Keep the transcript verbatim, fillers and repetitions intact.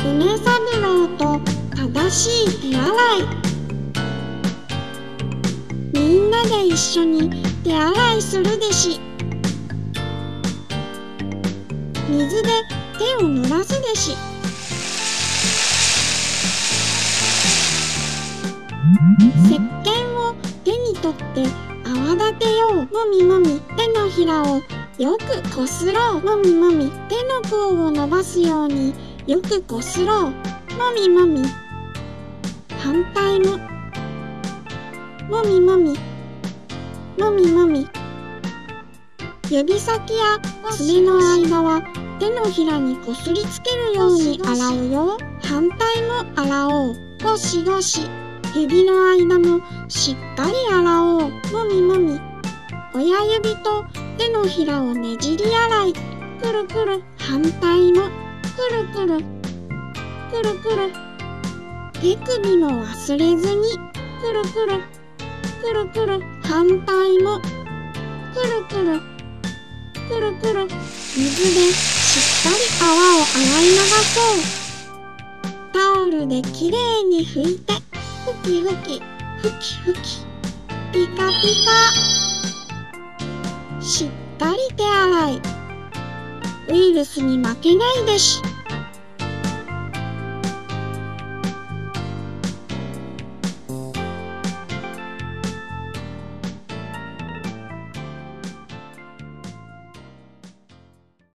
梅三郎と正しい手洗い。みんなで一緒に手洗いするでし。水で手を濡らすでし。石鹸を手に取って泡立てよう。もみもみ、手のひらをよくこすろう。もみもみ、手の甲を伸ばすようによくこすろう。もみもみ。反対も。もみもみ。もみもみ。指先や爪の間は手のひらにこすりつけるように洗うよ。反対も洗おう。ゴシゴシ。指の間もしっかり洗おう。もみもみ。親指と手のひらをねじり洗い。くるくる。反対も。くるくる。くるくる。手首も忘れずに。くるくる。くるくる。反対も。くるくる。くるくる。水でしっかり泡を洗い流そう。タオルできれいに拭いて。ふきふき。ふきふき。ピカピカ。しっかり手洗い。ウイルスに負けないでし。